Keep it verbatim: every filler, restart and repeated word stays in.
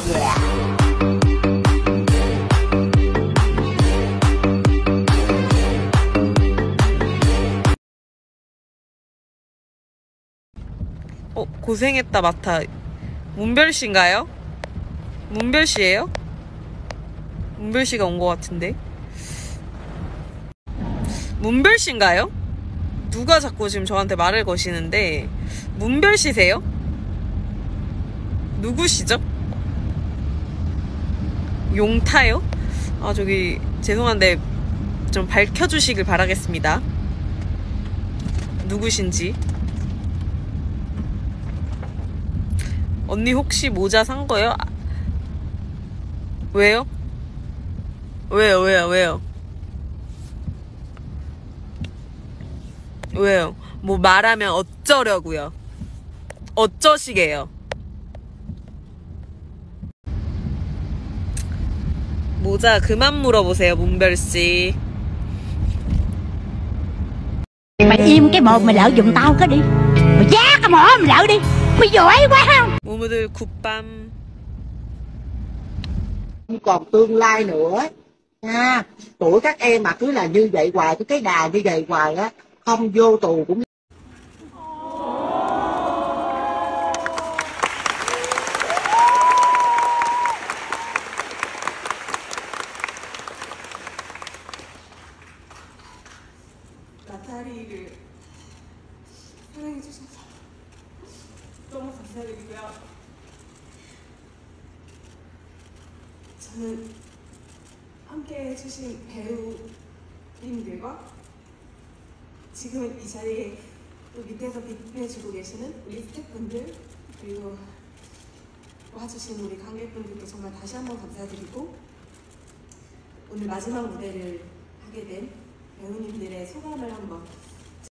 어, 고생했다 마타. 문별씨인가요? 문별씨예요? 문별씨가 온 것 같은데. 문별씨인가요? 누가 자꾸 지금 저한테 말을 거시는데. 문별씨세요? 누구시죠? 용타요? 아, 저기 죄송한데 좀 밝혀주시길 바라겠습니다. 누구신지. 언니 혹시 모자 산 거요? 아, 왜요? 왜요? 왜요? 왜요? 왜요? 뭐 말하면 어쩌려고요? 어쩌시게요? 모자 그만 물어보세요, 문별씨. Mày im cái mồm mày lợi dụng tao cái đi. Mày giá cái mỏ mày lợi đi. Mày giỏi quá không? 무무들 굿밤. Không còn tương lai nữa nha. Tuổi các em mà cứ là như vậy hoài, cứ cái đà như vậy hoài á, không vô tù cũng 나타리를 사랑해주셔서 너무 감사드리고요. 저는 함께 해주신 배우님들과 지금 이 자리에 또 밑에서 빛내주고 계시는 우리 스태프분들, 그리고 와주신 우리 관객분들께 정말 다시 한번 감사드리고, 오늘 마지막 무대를 하게 된 배우님들의 소감을 한번